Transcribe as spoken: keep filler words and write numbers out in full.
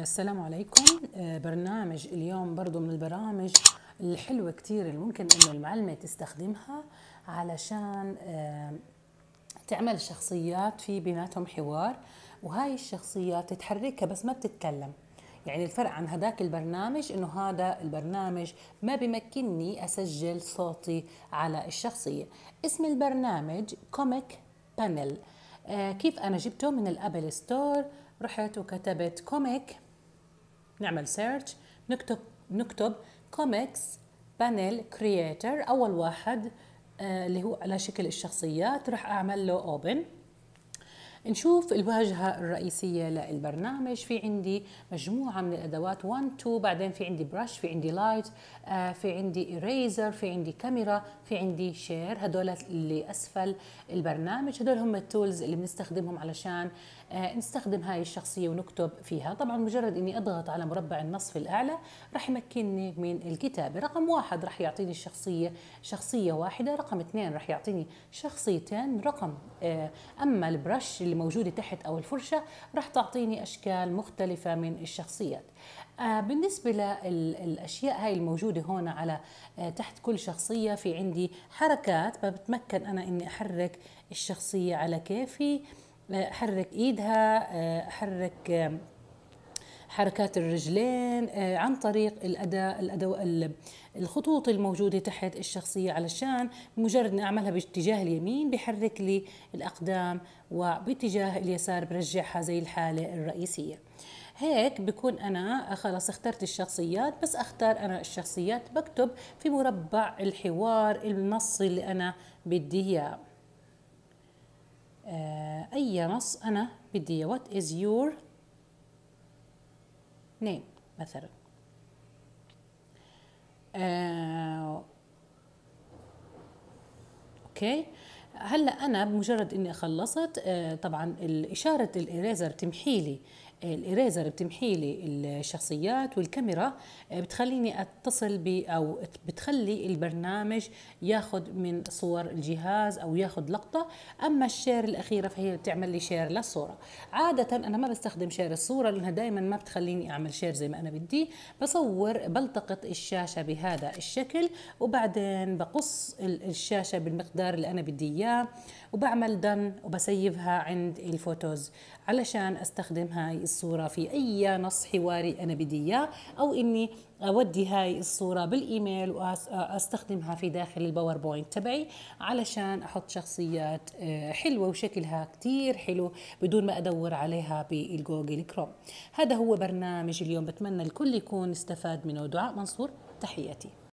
السلام عليكم. آه، برنامج اليوم برضو من البرامج الحلوة كتير اللي ممكن انه المعلمة تستخدمها علشان آه، تعمل شخصيات في بيناتهم حوار، وهاي الشخصيات تتحركها بس ما بتتكلم. يعني الفرق عن هداك البرنامج انه هذا البرنامج ما بمكنني اسجل صوتي على الشخصية. اسم البرنامج كوميك بانل. آه كيف انا جبته؟ من الابل ستور، رحت وكتبت كوميك، نعمل سيرش، نكتب نكتب كوميكس بانل كرييتر اول واحد، آه اللي هو على شكل الشخصيات، راح اعمل له اوبن. نشوف الواجهة الرئيسية للبرنامج. في عندي مجموعة من الأدوات واحد اثنين، بعدين في عندي برش، في عندي لايت، آه في عندي إيريزر، في عندي كاميرا، في عندي شير. هدول اللي أسفل البرنامج هدول هم التولز اللي بنستخدمهم علشان آه نستخدم هاي الشخصية ونكتب فيها. طبعا مجرد إني أضغط على مربع النصف الأعلى رح يمكنني من الكتابة. رقم واحد رح يعطيني الشخصية شخصية واحدة، رقم اثنين رح يعطيني شخصيتين، رقم آه أما البرش اللي موجودة تحت أو الفرشة راح تعطيني أشكال مختلفة من الشخصيات. آه بالنسبة للأشياء هاي الموجودة هون على آه تحت كل شخصية، في عندي حركات بتمكن أنا إني أحرك الشخصية على كيفي، آه أحرك إيدها، آه أحرك آه حركات الرجلين آه عن طريق الأداة الأدو الخطوط الموجودة تحت الشخصية، علشان مجرد أن أعملها باتجاه اليمين بحرك لي الأقدام، وباتجاه اليسار برجعها زي الحالة الرئيسية. هيك بكون أنا خلاص اخترت الشخصيات. بس أختار أنا الشخصيات بكتب في مربع الحوار النص اللي أنا بدي إياه، آه أي نص أنا بدي إياه. What is your name مثلا. آه اوكي. هلا انا بمجرد اني خلصت، آه طبعا اشاره الاريزر بتمحي لي الاريزر بتمحي لي الشخصيات، والكاميرا آه بتخليني اتصل ب او بتخلي البرنامج ياخذ من صور الجهاز او ياخذ لقطه. اما الشير الاخيره فهي بتعمل لي شير للصوره. عاده انا ما بستخدم شير الصوره لانها دائما ما بتخليني اعمل شير زي ما انا بدي. بصور بلتقط الشاشه بهذا الشكل، وبعدين بقص الشاشه بالمقدار اللي انا بدي اياه، وبعمل دن وبسيفها عند الفوتوز علشان استخدم هاي الصورة في اي نص حواري انا بدي اياه، او اني اودي هاي الصورة بالايميل واستخدمها في داخل الباوربوينت تبعي علشان احط شخصيات حلوة وشكلها كتير حلو بدون ما ادور عليها بالجوجل كروم. هذا هو برنامج اليوم، بتمنى الكل يكون استفاد منه. دعاء منصور، تحياتي.